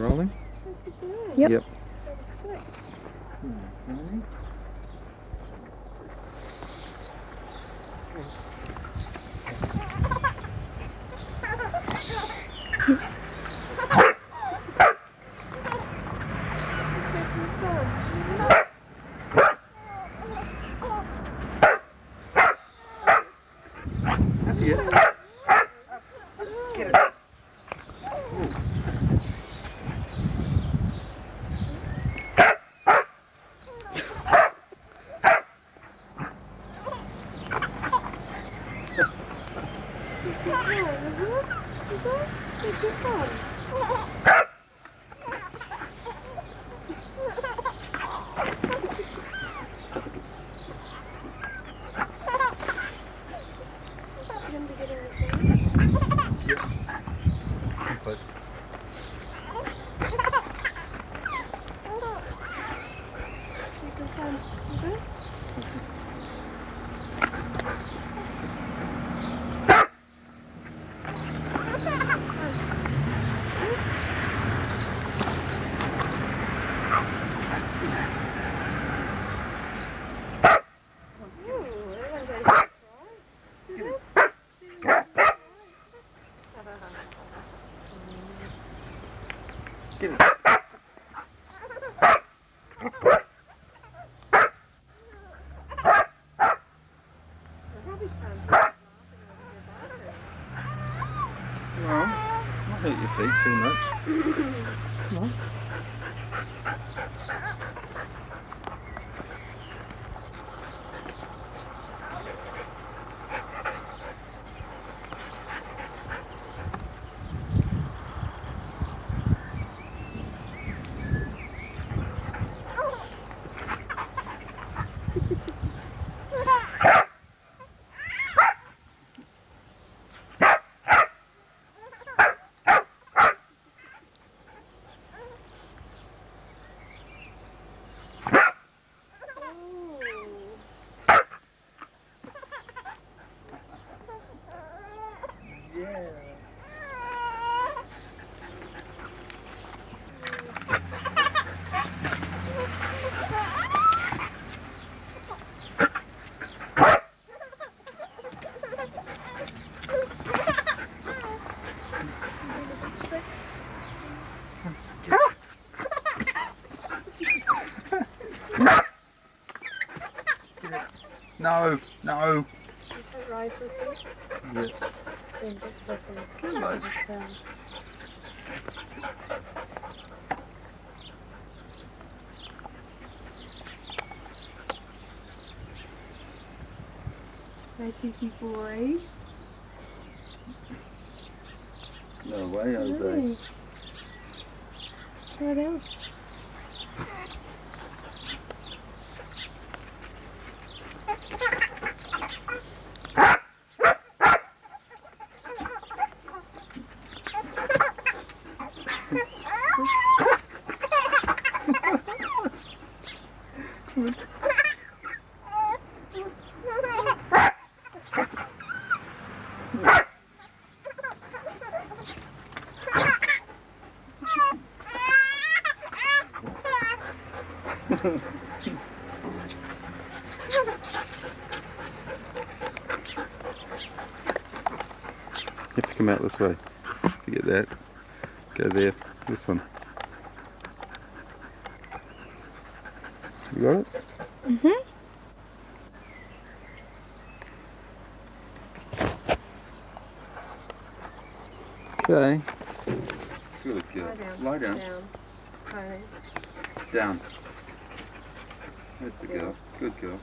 Rolling? Yep. Yep. Well, not hurt your feet too much. Come on. No, no. Right, sister? Yeah. Hi, cheeky boy. No way, Jose. What else? You have to come out this way to get that. Go there, this one. You got it? Mm-hmm. Okay. Good girl. Lie down. Down. That's a girl. Good girl.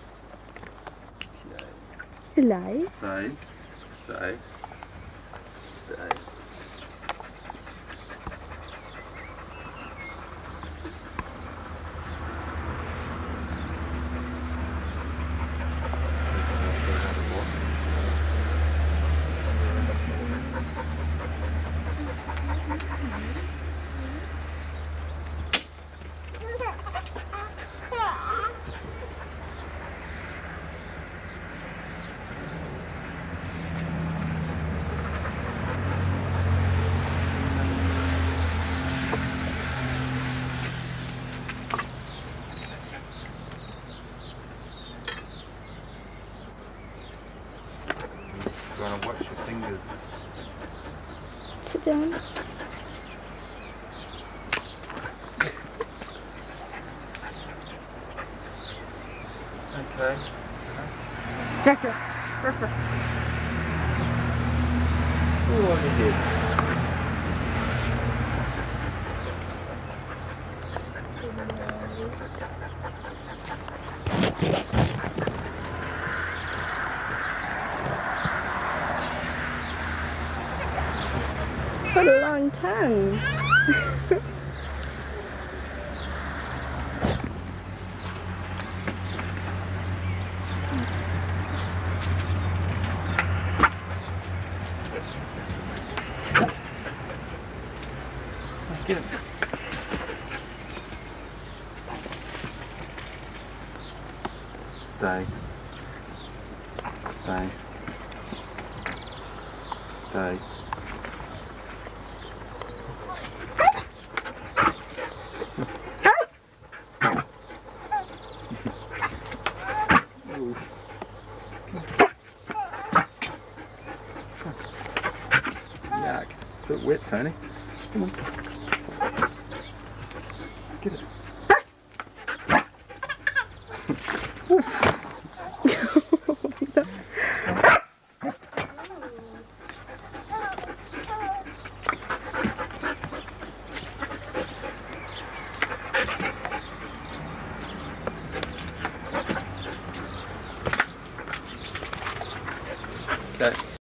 Hello. Stay. Stay. Stay. fingers. Sit down. Okay. Oh, on your head. What a long tongue. Get him. Stay. Stay. Stay. Yuck. A bit wet, Tony. Come on. Get it.